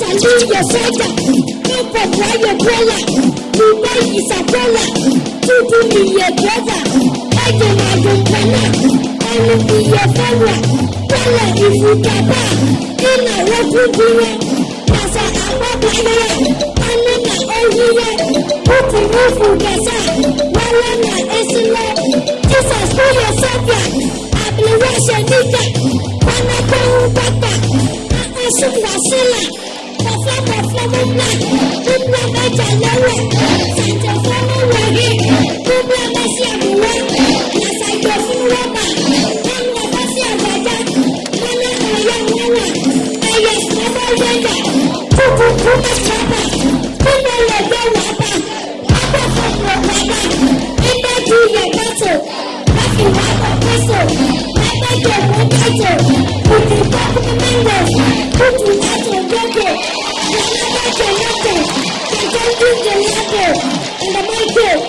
Malia Saga, Papa Brian Brella, Dubai Isabella, Tutu Mia Brother, Agen Pana, Olivia Fella, Pella Ifutaba, Ina Rokubuya, Nasa Ababaya, Anina Ohiya, Puti Rufu Gaza, Walana Esila, Jesus Fuya Sabia, Abliwasha Nika, Panako Bata, Asukwa Sila, Fafla Mubla, Mubla Meja Lewe, Santa Fama Wagi, Mubla Masia Buwa, Nasa Yofu Waba, Manga Masia Wada, Mana Aya Mwana, Ayas Mama Wenda, Tutu Kuma Chapa, Kuma Lebe Waba, Aba Fafla Waba, Ina Juya Bato, Rafi Waba Peso, Aba Yofu Bato, Puti Papu Mango, Tutu Ato Gogo, Yanaba Janato, Kantangu Janato, and the Michael.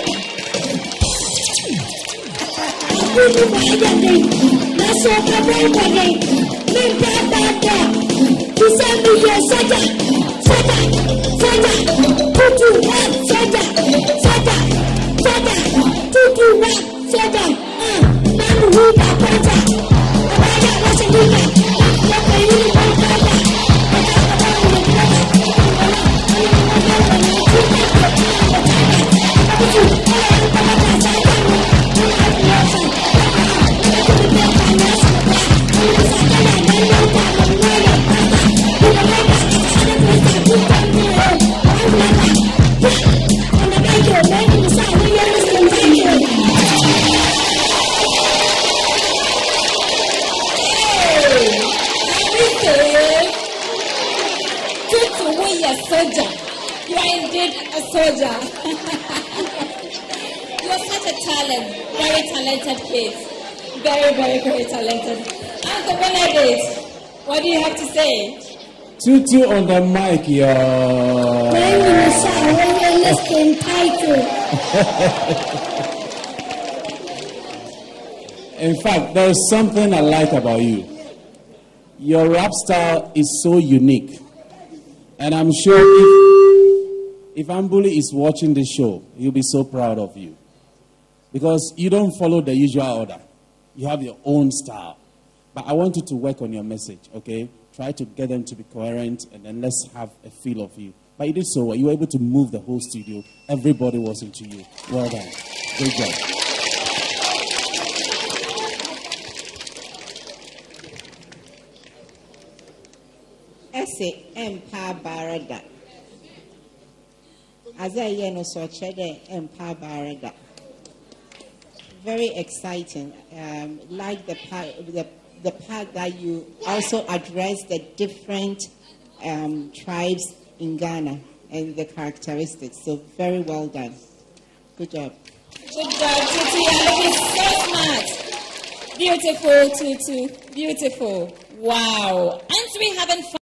Akudu Bayani, Naso Kabay, Minta Bada, Kisambi Saja, Tutu Rap Saja, Tutu Rap Saja, Manu Huba Pata, Abaya Wasanina, Yapayuni Pata, You are indeed a soldier. You are such a talent, very talented kid. Very talented. Uncle Benedict, what do you have to say? Tutu on the mic, yo. When you listen title. In fact, there's something I like about you. Your rap style is so unique. And I'm sure if Ambuli is watching this show, he'll be so proud of you. Because you don't follow the usual order. You have your own style. But I want you to work on your message, okay? Try to get them to be coherent, and then let's have a feel of you. But you did so well. You were able to move the whole studio. Everybody was into you. Well done. Great job. Ese Empa Barada. As I no so Empa Barada. Very exciting. Like the part that you also address the different tribes in Ghana and the characteristics. So very well done. Good job. Good job, Tutu. You're looking so smart. Beautiful, Tutu. Beautiful. Wow. Aren't we having fun?